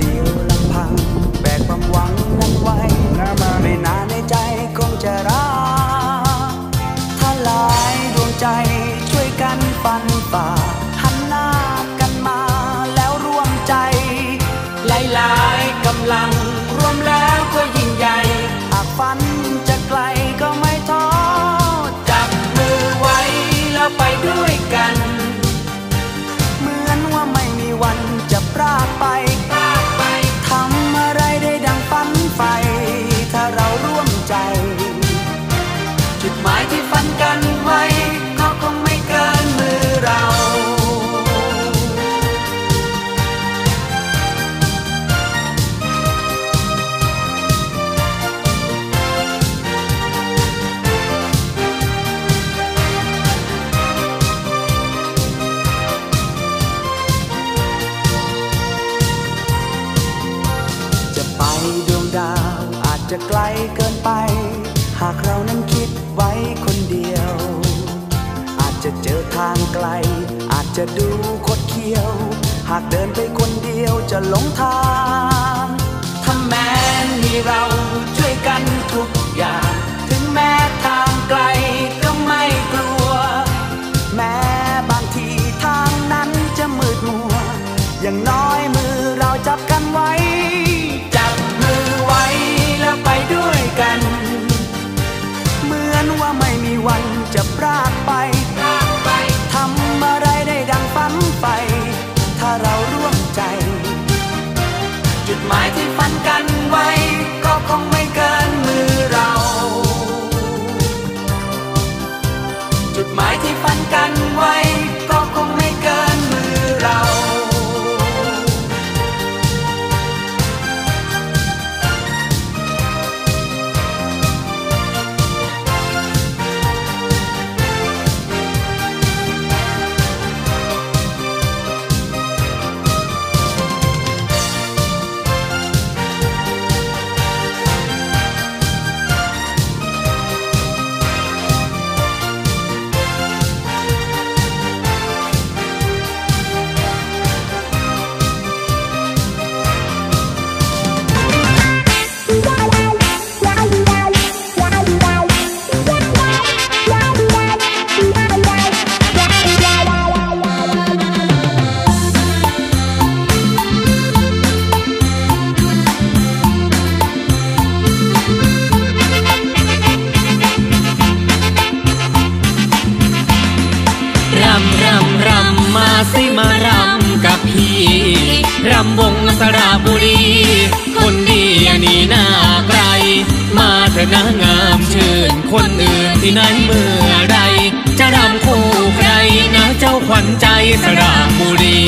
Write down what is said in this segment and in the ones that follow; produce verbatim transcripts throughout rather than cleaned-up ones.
เดียวลำพังแบกความหวังนั้นไว้ไม่นานในใจคงจะรักถ้าหลายดวงใจช่วยกันฟันฝ่าหันหน้ากันมาแล้วร่วมใจหลายๆกำลังรวมแล้วก็ยิ่งใหญ่หากฝันจะไกลก็ไม่ท้อจับมือไว้แล้วไปด้วยกันเหมือนว่าไม่มีวันจะพรากไปทำอะไรได้ดังฝันใฝ่ถ้าเราร่วมใจจุดหมายที่ฝันกันไว้ก็คงไม่เกินมือเราจะไกลเกินไปหากเรานั้นคิดไว้คนเดียวอาจจะเจอทางไกลอาจจะดูคดเคี้ยวหากเดินไปคนเดียวจะหลงทางถ้าแม้มีเราช่วยกันทุกอย่างถึงแม้ทางไกลก็ไม่กลัวแม้บางทีทางนั้นจะมืดมัวอย่างน้อยมือเราจับกันไว้จับมือไว้แล้วไปด้วยกันเหมือนว่าไม่มีวันจะพรากไปทำอะไรได้ดังฝันใฝ่ถ้าเราร่วมใจจุดหมายที่ฝันกันไว้ก็คงไม่เกินมือเราจุดหมายที่ฝันกันไว้ก็คงไม่เกินมือเรารำวงสระบุรีคนดีนี่น่าไกลมาเถอะนะงามชื่นคนอื่นที่ไหนเมื่อใดจะรำคู่ใครนะเจ้าขวัญใจสระบุรี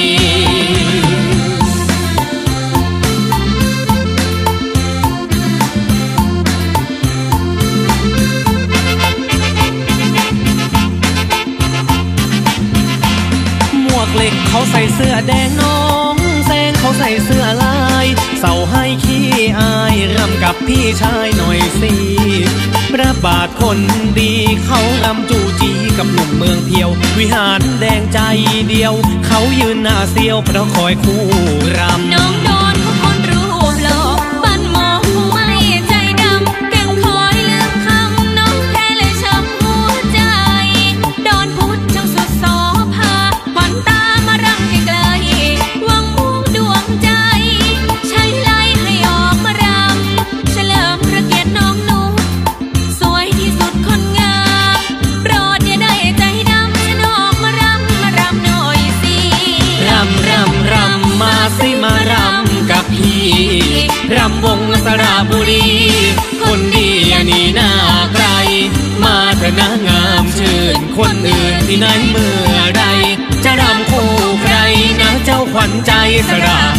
หมวกเหล็กเขาใส่เสื้อแดงน้องแซงเขาใส่เสื้อลายเสาให้ขี้อายรำกับพี่ชายหน่อยสิพระบาทคนดีเขารำจูจีกับหนุ่มเมืองเพียววิหารแดงใจเดียวเขายืนหน้าเสียวเพราะคอยคู่รำน้องโดนเขาคนรูปหล่อบ้านมองไม่ใจดำเก่งคอยลืมคำน้องแพ้เลยช้ำหัวใจโดนพุทธเจ้าสุดโสภาขวัญตามารำไกลๆวังมุ่งดวงใจใช้ไล่ให้ออกมารำเฉลิมพระเกียรติน้องนุ่มสวยที่สุดคนงามโปรดอย่าได้ใจดำฉันออกมารำมารำหน่อยสิรำรำรำมาสิมารำกับพี่รำวงสระบุรีคนดีนี่น่าไกลมาเถอะนะงามชื่นคนอื่นที่ไหนเมื่อใดจะรำคู่ใครนะเจ้าขวัญใจสระ